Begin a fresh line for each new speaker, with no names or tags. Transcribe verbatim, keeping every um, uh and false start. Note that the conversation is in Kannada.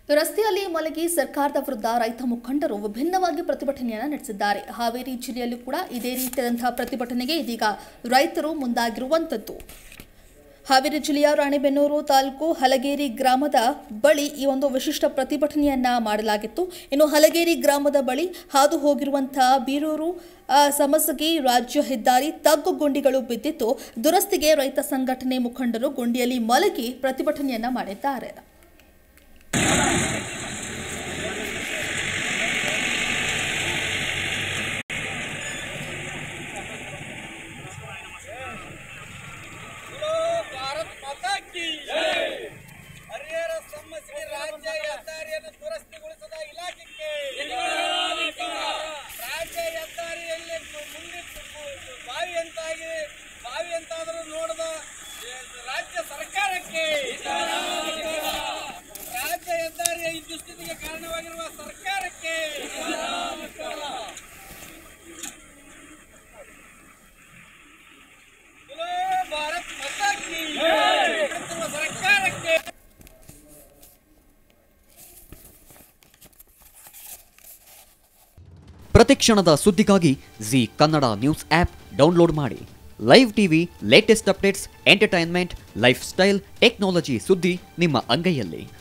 ರಸ್ತೆಯಲ್ಲಿ ಮಲಗಿ ಸರ್ಕಾರದ ವಿರುದ್ಧ ರೈತ ಮುಖಂಡರು ವಿಭಿನ್ನವಾಗಿ ಪ್ರತಿಭಟನೆಯನ್ನು ನಡೆಸಿದ್ದಾರೆ. ಹಾವೇರಿ ಜಿಲ್ಲೆಯಲ್ಲೂ ಕೂಡ ಇದೇ ರೀತಿಯಾದಂತಹ ಪ್ರತಿಭಟನೆಗೆ ಇದೀಗ ರೈತರು ಮುಂದಾಗಿರುವಂತದ್ದು. ಹಾವೇರಿ ಜಿಲ್ಲೆಯ ರಾಣೆಬೆನ್ನೂರು ತಾಲೂಕು ಹಲಗೇರಿ ಗ್ರಾಮದ ಬಳಿ ಈ ಒಂದು ವಿಶಿಷ್ಟ ಪ್ರತಿಭಟನೆಯನ್ನ ಮಾಡಲಾಗಿತ್ತು. ಇನ್ನು ಹಲಗೇರಿ ಗ್ರಾಮದ ಬಳಿ ಹಾದು ಹೋಗಿರುವಂತಹ ಬೀರೂರು ಸಮಸಗಿ ರಾಜ್ಯ ಹೆದ್ದಾರಿ ತಗ್ಗು ಗುಂಡಿಗಳು ಬಿದ್ದಿತ್ತು. ದುರಸ್ತಿಗೆ ರೈತ ಸಂಘಟನೆ ಮುಖಂಡರು ಗುಂಡಿಯಲ್ಲಿ ಮಲಗಿ ಪ್ರತಿಭಟನೆಯನ್ನ ಮಾಡಿದ್ದಾರೆ.
ಕಾರಣವಾಗಿರುವ ಸರ್ಕಾರಕ್ಕೆ ಭಾರತ್ ಮಾತಾ ಕಿ ಸರ್ಕಾರಕ್ಕೆ
ಪ್ರತಿಕ್ಷಣದ ಸುದ್ದಿಗಾಗಿ Zee Kannada news app download ಮಾಡಿ. Live TV, latest updates, entertainment, life style, technology ಸುದ್ದಿ ನಿಮ್ಮ ಅಂಗೈಯಲ್ಲಿ.